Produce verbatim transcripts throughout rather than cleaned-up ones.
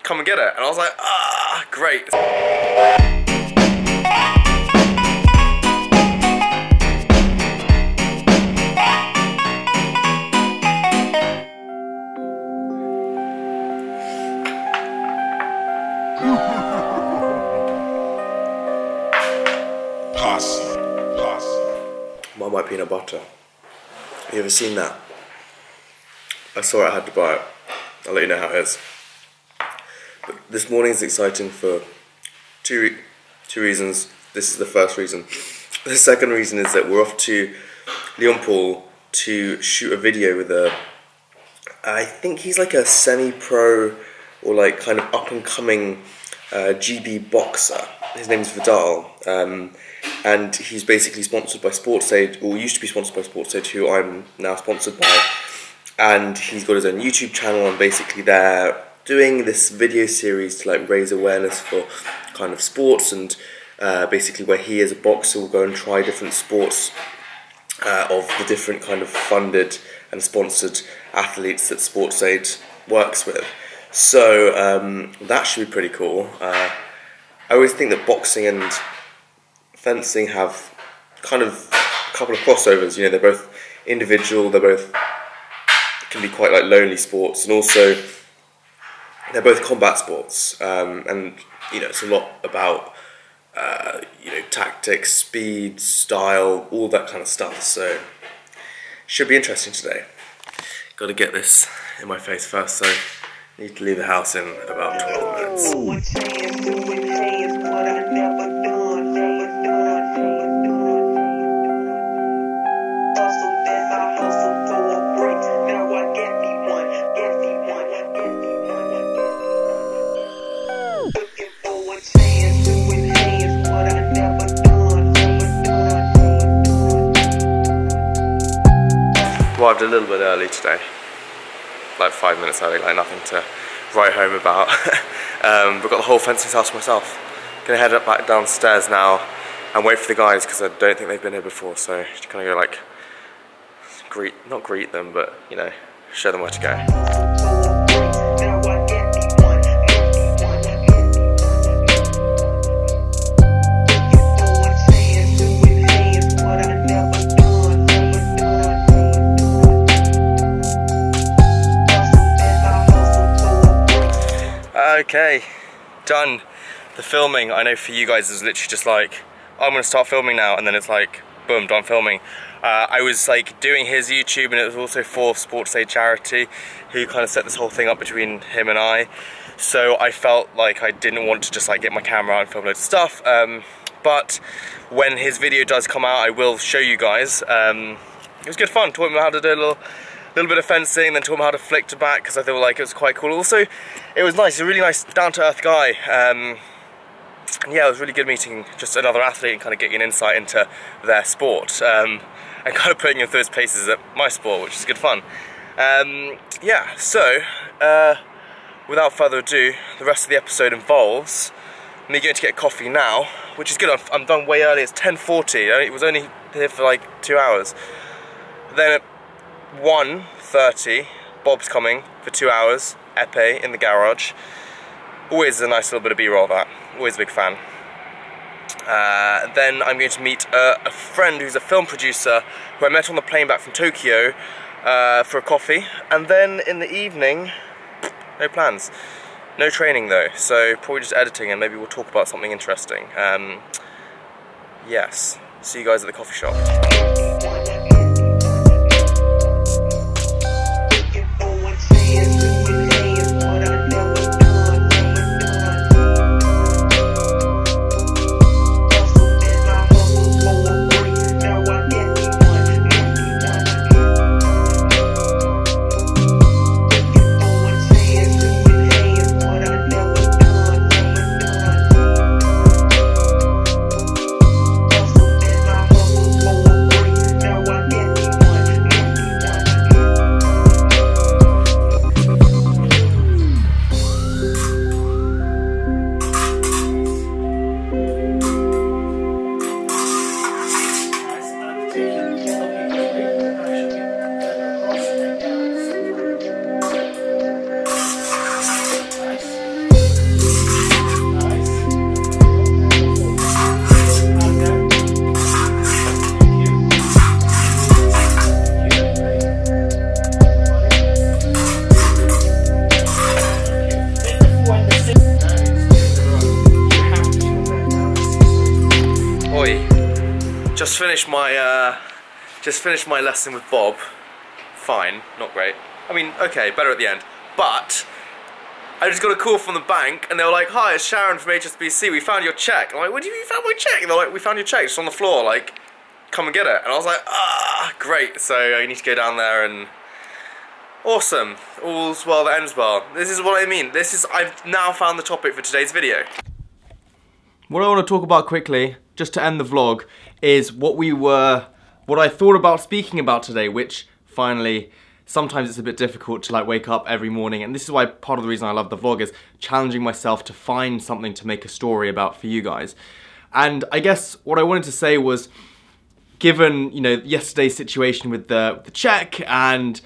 come and get it. And I was like, ah, great. Marmite peanut butter. Have you ever seen that? I saw it, I had to buy it. I'll let you know how it is. But this morning is exciting for two, two reasons. This is the first reason. The second reason is that we're off to Leonpool to shoot a video with a, I think he's like a semi-pro or like kind of up-and-coming uh, G B boxer. His name's Vidal. Um, and he's basically sponsored by Sportsaid, or used to be sponsored by Sportsaid, who I'm now sponsored by. And he's got his own YouTube channel, and basically they're doing this video series to like raise awareness for kind of sports, and uh, basically where he as a boxer will go and try different sports uh, of the different kind of funded and sponsored athletes that Sportsaid works with. So um, that should be pretty cool. Uh, I always think that boxing and fencing have kind of a couple of crossovers. You know, they're both individual, they're both can be quite like lonely sports, and also they're both combat sports. Um, and you know, it's a lot about uh, you know, tactics, speed, style, all that kind of stuff. So should be interesting today. Got to get this in my face first, so need to leave the house in about twelve minutes. Arrived a little bit early today, like five minutes early, like nothing to write home about. um, but got the whole fencing house to myself. Gonna head up back downstairs now and wait for the guys, because I don't think they've been here before, so just gonna go like greet, not greet them, but you know, show them where to go. Okay, done the filming. I know for you guys it's literally just like, I'm gonna start filming now, and then it's like, boom, done filming. Uh, I was like doing his YouTube, and it was also for Sportsaid charity, who kind of set this whole thing up between him and I. So I felt like I didn't want to just like get my camera out and film loads of stuff. Um, but when his video does come out, I will show you guys. Um, it was good fun, taught him how to do a little little bit of fencing, then taught him how to flick to back, because I feel like it was quite cool. Also, it was nice, he's a really nice down-to-earth guy. Um, and yeah, it was really good meeting just another athlete and kind of getting an insight into their sport, um, and kind of putting him through his paces at my sport, which is good fun. Um, yeah, so, uh, without further ado, the rest of the episode involves me going to get coffee now, which is good. I'm, I'm done way early, it's ten forty, it was only here for like two hours. Then at one thirty, Bob's coming for two hours, epee in the garage. Always a nice little bit of B-roll of that, always a big fan. Uh, then I'm going to meet uh, a friend who's a film producer who I met on the plane back from Tokyo uh, for a coffee. And then in the evening, no plans. No training though, so probably just editing, and maybe we'll talk about something interesting. Um, yes, see you guys at the coffee shop. Just finished my uh, just finished my lesson with Bob. Fine, not great. I mean, okay, better at the end. But I just got a call from the bank, and they were like, "Hi, it's Sharon from H S B C. We found your check." I'm like, "What do you mean you found my check?" And they're like, "We found your check. It's on the floor. Like, come and get it." And I was like, "Ah, great." So I need to go down there and. Awesome. All's well that ends well. This is what I mean. This is, I've now found the topic for today's video. What I want to talk about quickly, just to end the vlog, is what we were, what I thought about speaking about today, which finally, sometimes it's a bit difficult to like wake up every morning, and this is why part of the reason I love the vlog is challenging myself to find something to make a story about for you guys. And I guess what I wanted to say was, given, you know, yesterday's situation with the, with the check, and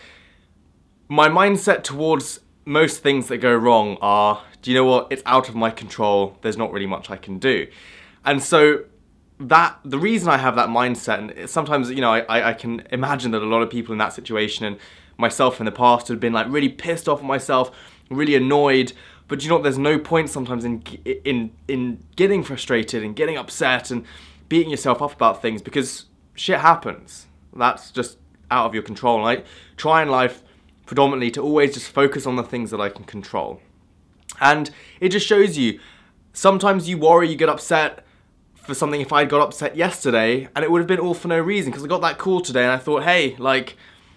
my mindset towards most things that go wrong are, do you know what, it's out of my control, there's not really much I can do. And so that, the reason I have that mindset, and sometimes, you know, I, I can imagine that a lot of people in that situation, and myself in the past, have been like really pissed off at myself, really annoyed, but you know what, there's no point sometimes in, in, in getting frustrated and getting upset and beating yourself up about things, because shit happens. That's just out of your control. And I try in life predominantly to always just focus on the things that I can control. And it just shows you, sometimes you worry, you get upset for something. If I got upset yesterday, and it would have been all for no reason, because I got that call today and I thought, hey, like,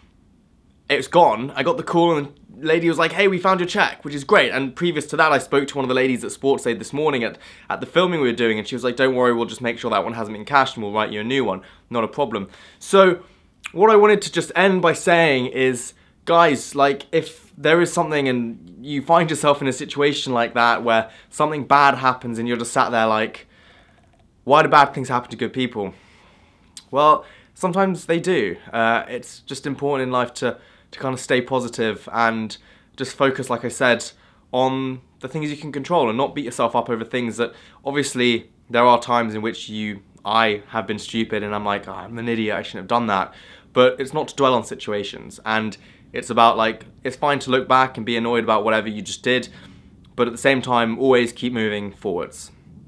it's gone. I got the call and the lady was like, hey, we found your check, which is great. And previous to that, I spoke to one of the ladies at SportsAid this morning at, at the filming we were doing, and she was like, don't worry, we'll just make sure that one hasn't been cashed and we'll write you a new one. Not a problem. So what I wanted to just end by saying is, guys, like, if there is something and you find yourself in a situation like that where something bad happens and you're just sat there like, why do bad things happen to good people? Well, sometimes they do. Uh, it's just important in life to, to kind of stay positive and just focus, like I said, on the things you can control and not beat yourself up over things that, obviously, there are times in which you, I have been stupid and I'm like, oh, I'm an idiot, I shouldn't have done that. But it's not to dwell on situations, and it's about, like, it's fine to look back and be annoyed about whatever you just did, but at the same time, always keep moving forwards.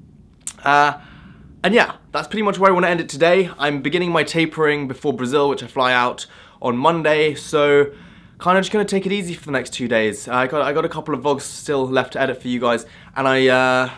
Uh, and yeah, that's pretty much where I want to end it today. I'm beginning my tapering before Brazil, which I fly out on Monday, so kind of just going to take it easy for the next two days. Uh, I got I got a couple of vlogs still left to edit for you guys, and I, uh,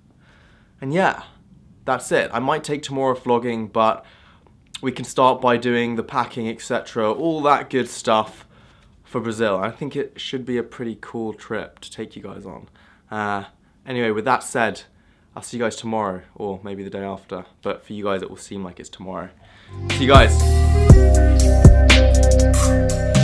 and yeah, that's it. I might take tomorrow vlogging, but we can start by doing the packing, et cetera, all that good stuff for Brazil. I think it should be a pretty cool trip to take you guys on. Uh, anyway, with that said, I'll see you guys tomorrow, or maybe the day after, but for you guys it will seem like it's tomorrow. See you guys.